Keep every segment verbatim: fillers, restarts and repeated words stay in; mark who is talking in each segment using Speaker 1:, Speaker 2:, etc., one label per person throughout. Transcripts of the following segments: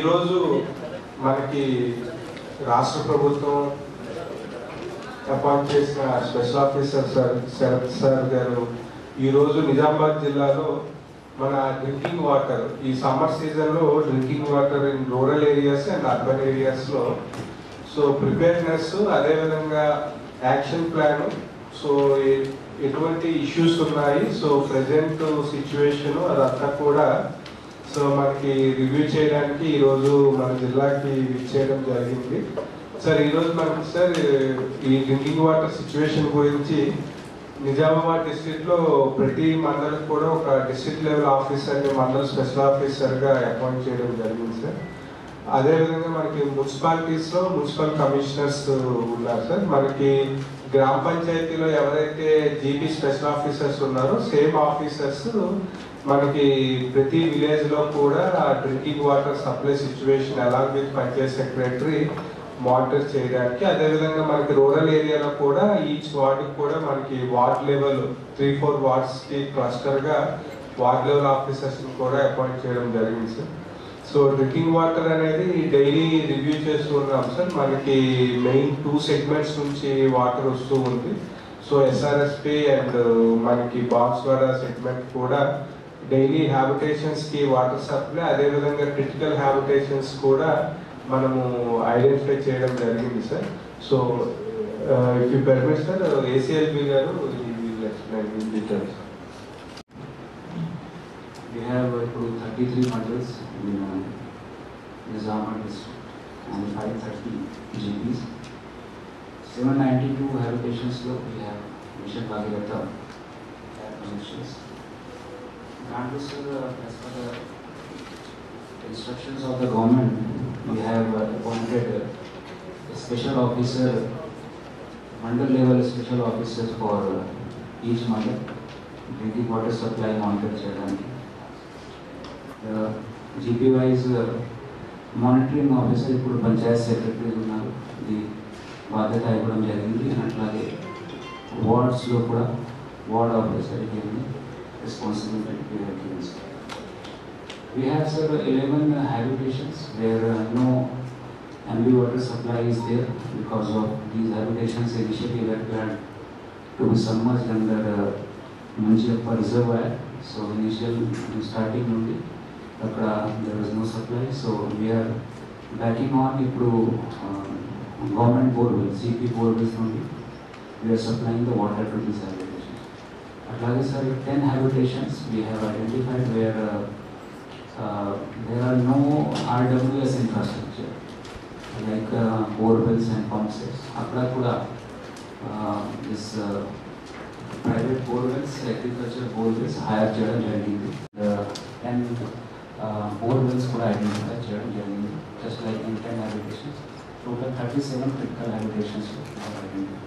Speaker 1: ఈరోజు మనకి రాష్ట్ర ప్రభుత్వం అపాయింట్ చేసిన special officer sir Sharath sir గారు ఈరోజు నిజామాబాద్ జిల్లాలో మన డ్రింకింగ్ వాటర్ ఈ సమ్మర్ సీజన్లో drinking water in rural areas and urban ఏరియాస్లో సో ప్రిపేర్నెస్ అదేవిధంగా యాక్షన్ ప్లాన్ సో ఎటువంటి ఇష్యూస్ ఉన్నాయి సో ప్రజెంట్ సిచ్యువేషన్ అదంతా కూడా సో మనకి రివ్యూ చేయడానికి ఈరోజు మన జిల్లాకి విచ్చేయడం జరిగింది. సార్ ఈరోజు మనకి సార్ ఈ డ్రింకింగ్ వాటర్ సిచ్యువేషన్ గురించి నిజామాబాద్ డిస్ట్రిక్ట్లో ప్రతి మండలికి కూడా ఒక డిస్ట్రిక్ట్ లెవెల్ ఆఫీసర్ని మండల్ స్పెషల్ ఆఫీసర్గా అపాయింట్ చేయడం జరిగింది సార్. అదేవిధంగా మనకి మున్సిపాలిటీస్లో మున్సిపల్ కమిషనర్స్ ఉన్నారు సార్. మనకి గ్రామ పంచాయతీలో ఎవరైతే జీపీ స్పెషల్ ఆఫీసర్స్ ఉన్నారో సేమ్ ఆఫీసర్స్ మనకి ప్రతి విలేజ్లో కూడా drinking water supply situation along with panchayat secretary monitor చేయడానికి, అదేవిధంగా మనకి రూరల్ ఏరియాలో కూడా ఈచ్ వార్డుకి కూడా మనకి వార్డ్ లెవెల్ త్రీ ఫోర్ వార్డ్స్కి క్లస్టర్గా వార్డ్ లెవెల్ ఆఫీసర్స్ని కూడా అపాయింట్ చేయడం జరిగింది సార్. సో డ్రింకింగ్ వాటర్ అనేది డైలీ రివ్యూ చేస్తూ ఉన్నాం సార్. మనకి మెయిన్ టూ సెగ్మెంట్స్ నుంచి వాటర్ వస్తూ ఉంది. సో ఎస్ఆర్ఎస్పి అండ్ మనకి బాన్స్వాడ సెగ్మెంట్ కూడా డైలీ హ్యాబిటేషన్స్కి వాటర్ సప్లై, అదేవిధంగా క్రిటికల్ హ్యాబిటేషన్స్ కూడా మనము ఐడెంటిఫై చేయడం జరిగింది sir. So if you permit sir ACLB గారు explain details.
Speaker 2: We have uh, thirty-three mandals in uh, Nizamabad district and five hundred thirty G Ps. seven hundred ninety-two habitations lo we have Mission Bhagirath air connections. Grant sir, uh, as per the instructions of the government, we have uh, appointed uh, a special officer, mandal level special officers for uh, each mandal drinking water supply monitor cheyadani. GP wise monitoring officer ఇప్పుడు panchayat secretary ఉన్నారు, ఇది బాధ్యత ఇవ్వడం జరిగింది. అట్లాగే వార్డ్స్లో కూడా ward ఆఫీసర్కి responsibility given. We have sir eleven habitations where uh, no ambient water supply is there because of these habitations initially were planned to be submerged under uh, Manjappa reservoir. So initial starting నుండి అక్కడ there was no supply, so we are backing on ఇప్పుడు government borewells, C P borewells నుండి we are supplying the water to these habitations. అట్లాగే sir ten habitations we have identified where uh, uh, there are no R W S infrastructure like uh, borewells and pump sets. అక్కడ కూడా uh, this uh, private borewells, agriculture borewells hire చేయడం జరిగింది. And uh, borewells కూడా identify చేయడం జరిగింది. Just like in ten habitations, total thirty-seven critical habitations are identified.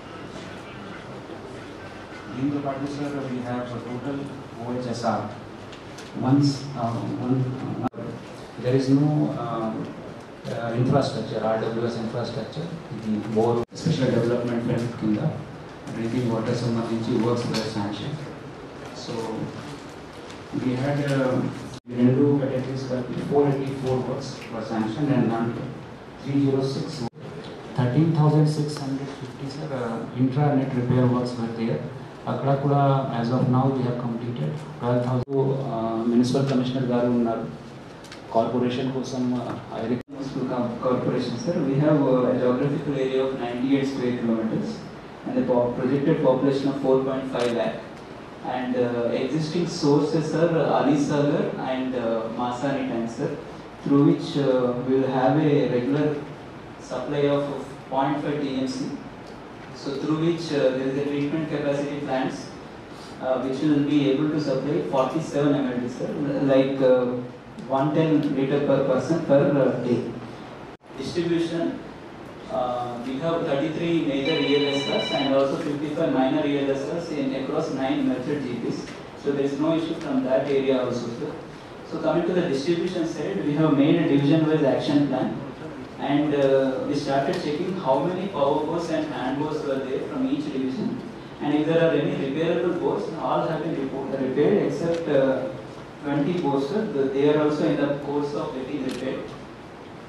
Speaker 2: In the partition, we have a total O H S R. Once uh, one, uh, there is no uh, uh, infrastructure, R W S infrastructure, the bore special development fund kinda drinking water సంబంధించి works were sanctioned. So we had uh, రెండు categories కలిపి four eighty-four works were sanctioned and none three oh six thirteen thousand six hundred fifty sir uh, intranet repair works were there. అక్కడ కూడా as of now we have completed twelve thousand. uh, municipal commissioner గారు ఉన్నారు corporation కోసం. I request to corporation sir, we have a geographical area of ninety-eight square kilometers and the projected population of four point five lakh, and uh, existing sources are Ali Sagar and uh, Masani tank sir, through which uh, we will have a regular supply of zero point five T M C. So through which uh, there is a treatment capacity plants uh, which will be able to supply forty-seven M L D sir, like uh, one hundred ten liter per person per uh, day. Distribution, uh, we have thirty-three major E L S Rs and also fifty-five minor E L S Rs in across nine merchant G Ps. So there is no issue from that area also sir. So coming to the distribution side, we have made a division-wise action plan, and uh, we started checking how many power bores and hand bores were there from each division, and if there are any repairable bores, all have been repaired except uh, twenty bores. They are also in the course of getting repaired.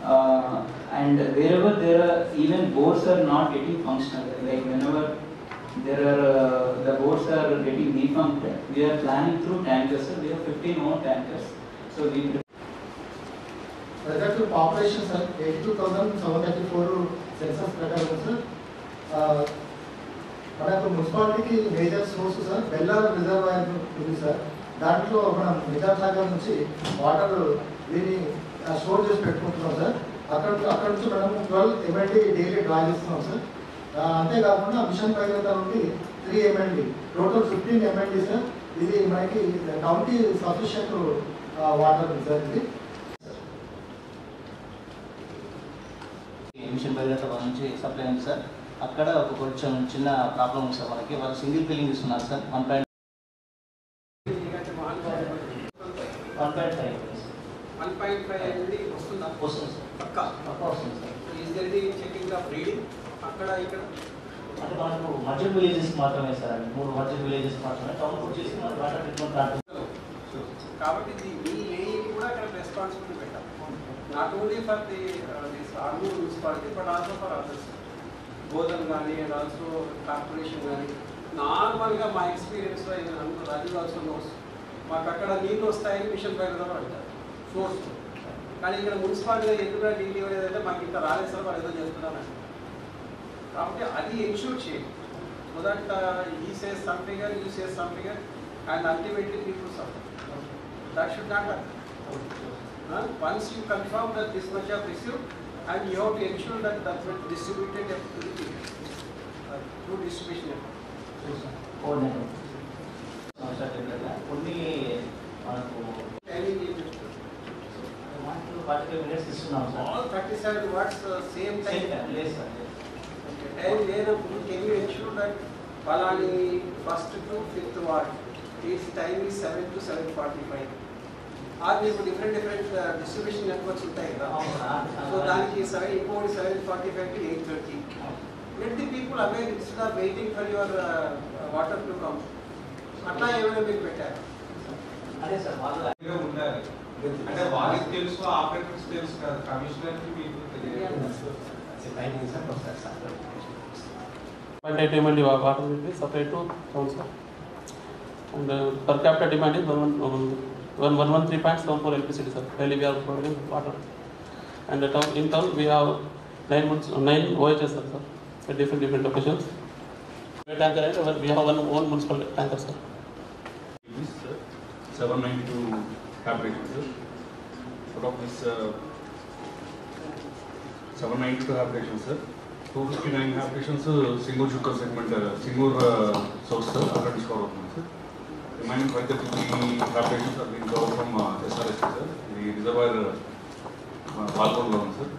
Speaker 2: uh, and wherever there are even bores are not getting functional, like whenever there are uh, the bores are getting defunct, we are planning through tankers. We have fifteen more tankers, so we
Speaker 3: present population sir eighty two thousand seven thirty four census ప్రకారం sir మన యొక్క మున్సిపాలిటీకి major source sir బెల్లార్ reservoir ఉంది sir. దాంట్లో మనం నిజాం సాగర్ నుంచి water దీన్ని స్టోర్ చేసి పెట్టుకుంటున్నాం సార్. అక్కడ అక్కడ నుంచి మనం ట్వెల్వ్ ఎంఎల్డీ డైలీ డ్రా చేస్తున్నాం సార్. అంతేకాకుండా మిషన్ భగీరథ నుండి three MLD total fifteen MLD sir. ఇది మనకి టౌన్కి సఫిషియంట్ వాటర్ ఉంది సార్. ఇది
Speaker 4: మిషన్ భగీరథ నుంచి సప్లై ఉంది సార్. అక్కడ ఒక కొంచెం చిన్న ప్రాబ్లం ఉంది సార్. మనకి వాళ్ళు సింగిల్ ఫిల్లింగ్ ఇస్తున్నారు sir. One point one point five
Speaker 5: one point five అనేది వస్తుందా?
Speaker 4: వస్తుంది సార్.
Speaker 5: పక్క
Speaker 4: పక్క వస్తుంది sir.
Speaker 5: Is that the checking of reading అక్కడ ఇక్కడ
Speaker 4: అంటే మనకు మర్చెంట్ విలేజెస్ మాత్రమే సార్. అండి మూడు మర్చెంట్ విలేజెస్ మాత్రమే టౌన్ వచ్చేసి మన వాటర్ ట్రీట్మెంట్ ప్లాంట్.
Speaker 5: కాబట్టి ఇది మీ ఏఈకి కూడా అక్కడ రెస్పాన్సిబిలిటీ పెట్టాలి. Not only for the this Armoor municipality but also for others, Bodhan కానీ అండ్ ఆల్సో కార్పొరేషన్ కానీ. నార్మల్గా మా ఎక్స్పీరియన్స్లో ఇది అంత రాజు ఆల్సో నోస్, మాకు అక్కడ నీళ్ళు వస్తాయని మిషన్ భగీరథ అంటారు సోర్స్. కానీ ఇక్కడ మున్సిపాలిటీగా ఎందుకు డీల్ ఇవ్వలేదంటే మాకు ఇంకా రాలేదు సార్, వాళ్ళు ఏదో చేస్తున్నారంటే. కాబట్టి అది ఎన్ష్యూర్ చేయండి. సో దట్ ఈ says some figure, you says some figure and ultimately people suffer. That should not happen. Once you confirm that this much have received, and you have to ensure that that will be distributed to the people uh, through distribution network.
Speaker 4: కొన్ని మనకు
Speaker 5: Timing is
Speaker 4: forty five minutes ఇస్తున్నాం sir.
Speaker 5: all thirty-seven watts uh, same time.
Speaker 4: లేదు sir.
Speaker 5: Time లేనప్పుడు can you ensure that Palani first to fifth watt its time is seven to seven forty-five. Or మీకు different different distribution networks ఉంటాయి కదా. So దానికి seven ఇంకోటి seven forty five to eight thirty. Let the people aware instead of waiting for your water to come. అట్లా ఏమైనా మీరు పెట్టారు?
Speaker 4: అదే సార్ వాళ్ళు
Speaker 1: ఉండాలి. అంటే వాళ్ళకి తెలుసు, ఆపరేటర్స్ తెలుసు కదా, కమిషనర్కి మీకు తెలియదు.
Speaker 6: point eight M L D water will be supplied to town sir. And uh, per capita demand is one one one one three point seven four L P C C sir. Daily we are providing water. And the town in town we have nine months nine O H S sir, sir at different different locations. We tanker and we have one own municipal tanker sir.
Speaker 7: This uh, seven ninety-two applications sir. Out of this uh, seven ninety-two applications sir, two fifty-nine applications uh, Singur Chukka segment uh, Singur uh, source sir, అక్కడ discover అవుతుంది sir. Remaining five thirty-three applications are being covered from uh, S R S sir. The reservoir uh, పాల్గొనలో ఉంది sir.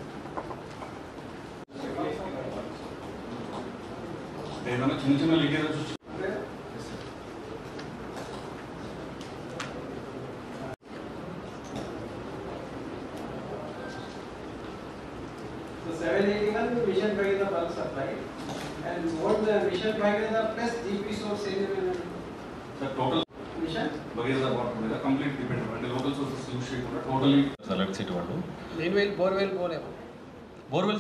Speaker 7: ఏదైనా చిన్న చిన్న leakages వచ్చి
Speaker 5: So seven eighty-one Mission Bhagirath bulk supply and what the Mission Bhagirath plus G P source in
Speaker 7: sir total
Speaker 5: Mission
Speaker 7: Bhagiratha water మీద complete depend అంటే local sources use చేయకుండా totally select seat వాళ్ళు
Speaker 5: Meanwhile borewell పోలేము.
Speaker 7: Borewell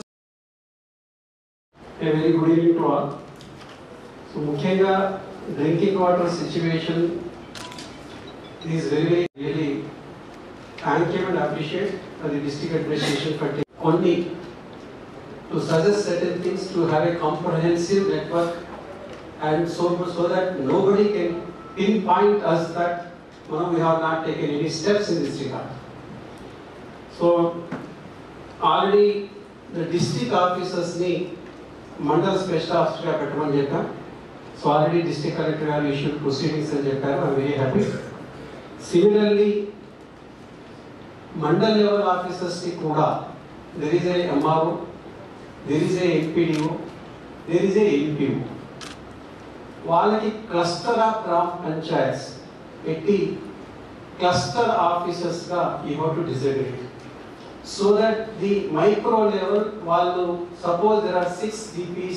Speaker 8: A very good evening to all. So ముఖ్యంగా drinking water situation is very really thank you and appreciate for the district administration for కొన్ని to suggest certain things to have a comprehensive network and so so that nobody can pinpoint us that you know, we have not taken any steps in this regard. So already the district officers need mandal special officer ga pettamani cheppa. So already district collector have issued proceedings and chepparu. I am very happy. Similarly mandal level officers ki kuda there is a M R O, there is a M P D O, there is a N P O. వాళ్ళకి cluster of గ్రామ పంచాయత్స్ పెట్టి cluster ఆఫీసర్స్గా you have to decide so that the micro level వాళ్ళు suppose there are six GPs,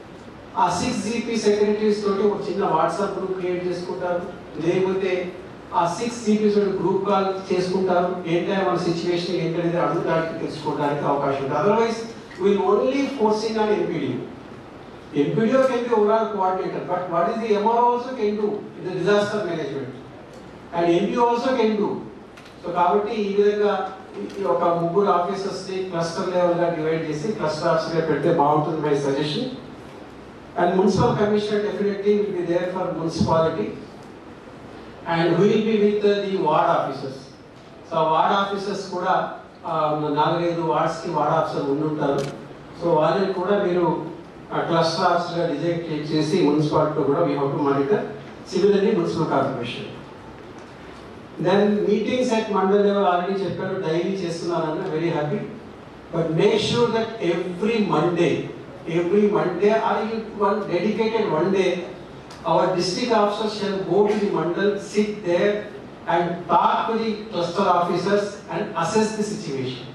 Speaker 8: ఆ six GP secretaries తోటి ఒక చిన్న WhatsApp group create చేసుకుంటారు. లేకపోతే ఆ సిక్స్ జీపీస్ గ్రూప్ కాల్ చేసుకుంటారు, ఏంటంటే మన సిచ్యువేషన్ ఏంటనేది అడుగుతానికి తెలుసుకోవడానికి అవకాశం ఉంటుంది. Otherwise will only forcing on MPDO. MPDO can be overall coordinator, but what is the MRO also can do in the disaster management and MPO also can do. So కాబట్టి ఈ విధంగా ఒక ముగ్గురు ఆఫీసర్స్ని క్లస్టర్ లెవెల్గా డివైడ్ చేసి cluster ఆఫీసర్గా పెడితే బాగుంటుంది my suggestion. And municipal commissioner definitely will be there for municipality and we will be with uh, the ward officers. So ward officers కూడా నాలుగైదు వార్డ్స్కి వార్డ్ ఆఫీసర్ ఉండుంటారు. సో వాళ్ళని కూడా మీరు క్లస్టర్ ఆఫీసర్గా డిజైన్ చేసి మున్సిపాలిటీలో కూడా we have to monitor. Similarly municipal corporation. Then meetings at mandal level already చెప్పారు, డైలీ చేస్తున్నారన్న, very happy. But make sure that every Monday every Monday or one dedicated one day our district officers shall go to the mandal, sit there and talk to the cluster officers and assess the situation.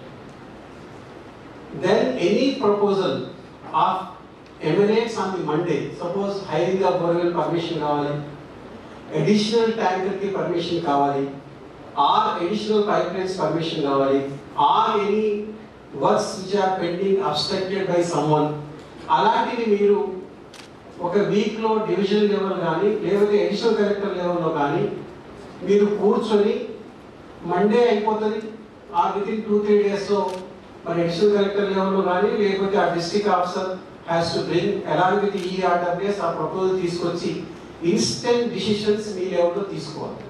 Speaker 8: Then any proposal of emanates on the Monday, suppose hiring a borewell permission kavali, additional tanker ki permission kavali, or additional pipelines permission kavali, or any works which are pending obstructed by someone, అలాంటివి మీరు ఒక వీక్లో division level కానీ లేకపోతే additional collector లెవెల్లో కానీ మీరు కూర్చొని మండే అయిపోతుంది, ఆ విత్ ఇన్ టూ త్రీ డేస్లో మరి అడిషనల్ కలెక్టర్ లెవెల్లో కానీ లేకపోతే ఆ district officer has to bring along with ఈ ఆర్డర్స్ ఆ ప్రపోజల్ తీసుకొచ్చి ఇన్స్టెంట్ డిసిషన్స్ మీ లెవెల్లో తీసుకోవాలి.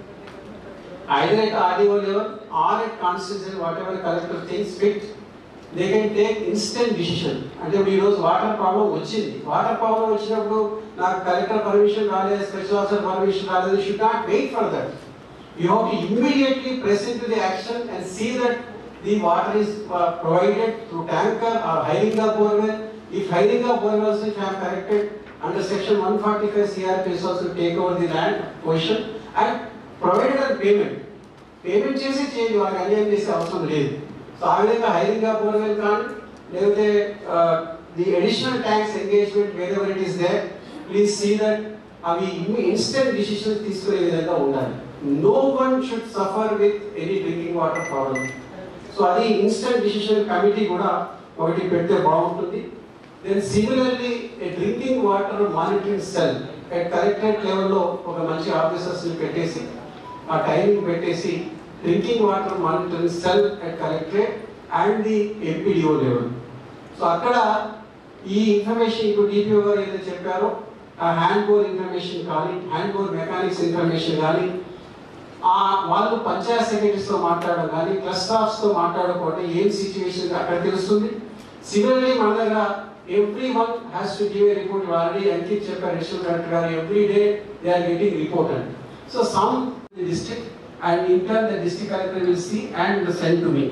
Speaker 8: Either at RDO level or at constitution whatever collector things fit, they can take instant decision. అంటే ఈరోజు వాటర్ ప్రాబ్లం వచ్చింది, వాటర్ ప్రాబ్లం వచ్చినప్పుడు నాకు కలెక్టర్ పర్మిషన్ రాలేదు, స్పెషల్ ఆఫీసర్ పర్మిషన్ రాలేదు, should not wait for that. You have to immediately press in to the action and see that the water is provided through tanker or hiring of borewell. If hiring of borewells if I am corrected under section one forty-five C R P is also take over the land position and provided a payment. Payment చేసి చేయండి, వాళ్ళకి అన్యాయం చేసే అవసరం లేదు. So ఆ విధంగా hiring of borewell కానీ లేకపోతే the additional tanks engagement wherever it is there, please see that అవి ఇన్స్టెంట్ డిసిషన్స్ తీసుకునే విధంగా ఉండాలి. No one should suffer with any drinking water problem. So అది ఇన్స్టెంట్ డిసిషన్ కమిటీ కూడా ఒకటి పెడితే బాగుంటుంది. Then similarly drinking water monitoring cell at collectorate లెవెల్లో ఒక మంచి ఆఫీసర్స్ని పెట్టేసి ఆ టైమింగ్ పెట్టేసి drinking water monitoring cell at collectorate and the MPDO level. So అక్కడ ఈ ఇన్ఫర్మేషన్ ఇప్పుడు డిపిఓ గారు ఏదైతే చెప్పారో ఆ హ్యాండ్ బోర్ ఇన్ఫర్మేషన్ కానీ హ్యాండ్ బోర్ మెకానిక్స్ ఇన్ఫర్మేషన్ కానీ ఆ వాళ్ళు పంచాయత్ సెక్రటరీస్తో మాట్లాడడం కానీ క్లస్టర్ ఆఫీస్తో మాట్లాడుకోవడం ఏం సిచ్యువేషన్ అక్కడ తెలుస్తుంది. సిమిలర్లీ మన దగ్గర every one has to give a report. Already Ankit చెప్పారు, అడిషనల్ కలెక్టర్ గారు, every day they are getting reported. So some the district and in turn the district collector will see and send to me.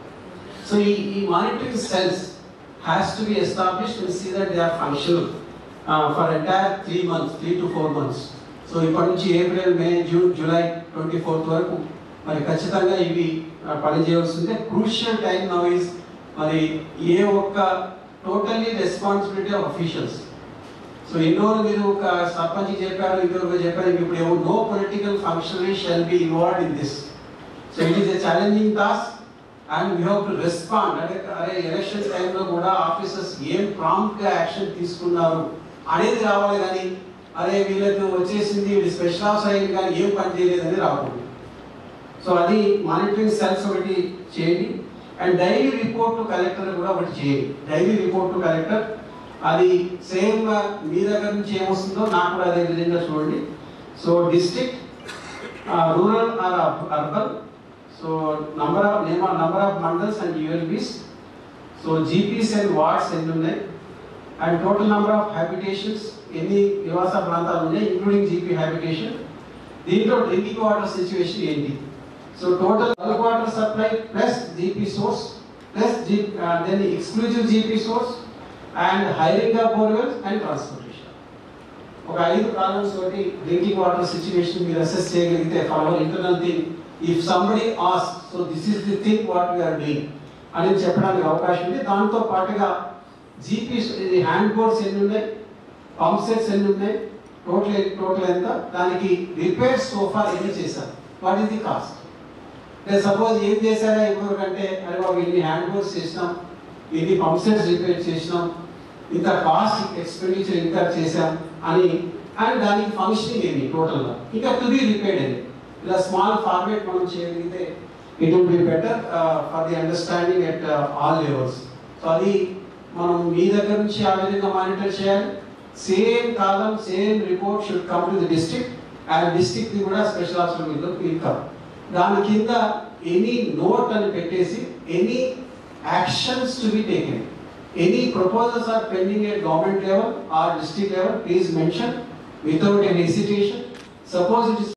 Speaker 8: So e, e monitoring cells has to be established and see that they are functional uh, for entire three months, three to four months. So ఇప్పటి నుంచి April May June July twenty fourth వరకు మరి ఖచ్చితంగా ఇవి పని చేయవలసిందే. Crucial time now is మరి ఏ ఒక్క totally responsibility of officials. So ఇన్నోరు మీరు ఒక సర్పంచ్ చెప్పారు, ఇంకొకరు చెప్పారు, ఇప్పుడు ఏమో no political functionary shall be involved in this. So it is a challenging task and we have to respond. అంటే అరే ఎలక్షన్ టైంలో కూడా ఆఫీసర్స్ ఏం ప్రాంప్ట్గా యాక్షన్ తీసుకున్నారు అనేది రావాలి, కానీ అరే వీళ్ళకి వచ్చేసింది వీళ్ళు స్పెషల్ ఆఫీసర్ అయింది కానీ ఏం పని చేయలేదని రాకూడదు. సో అది మానిటరింగ్ సెల్స్ ఒకటి చేయండి and daily report to collector కూడా ఒకటి చేయండి. డైలీ రిపోర్ట్ టు కలెక్టర్ అది సేమ్ మీ దగ్గర నుంచి ఏమొస్తుందో నాకు కూడా అదే విధంగా చూడండి. So district, rural or urban, so number of name number of mandals and ULBs, so GPs and wards ఎన్ని ఉన్నాయి and total number of habitations ఎన్ని నివాస ప్రాంతాలు ఉన్నాయి ఇంక్లూడింగ్ జీపీ హ్యాబిటేషన్. దీంట్లో డ్రింకింగ్ వాటర్ సిచ్యువేషన్ ఏంటి. So total bulk water supply plus GP source plus G then exclusive GP source and hiring of borewells and transportation. ఒక ఐదు problems తోటి drinking water situation మీరు అసెస్ చేయగలిగితే for our internal thing if somebody ask so this is the thing what we are doing అని చెప్పడానికి అవకాశం ఉంది. దాంతో పాటుగా జీపీ హ్యాండ్ బోర్డ్స్ ఎన్ని ఉన్నాయి, పంప్ సెట్స్ ఎన్ని ఉన్నాయి, టోటల్ టోటల్ ఎంత, దానికి రిపేర్స్ సోఫా ఎన్ని చేశారు. What is the cost? అంటే సపోజ్ ఏం చేశారా ఇవ్వకంటే అరే బాబు ఇన్ని హ్యాండ్ వర్క్స్ చేసినాం, ఇన్ని పంప్ సెట్స్ రిపేర్ చేసినాం, ఇంత కాస్ట్ ఎక్స్పెండిచర్ ఇంకా చేసాం అని, అండ్ దానికి ఫంక్షనింగ్ ఏమి టోటల్గా ఇంకా టు బి రిపేర్డ్ అని ఇలా స్మాల్ ఫార్మేట్ మనం చేయగలిగితే it will be better for the understanding at all levels. So అది మనం మీ దగ్గర నుంచి ఆ విధంగా మానిటర్ చేయాలి. సేమ్ కాలం same report should come to the district and district the కూడా special officer will will come. దాని కింద ఎనీ నోట్ అని పెట్టేసి any actions to be taken, any proposals are pending at government level or district level, please mention without any hesitation. Suppose it is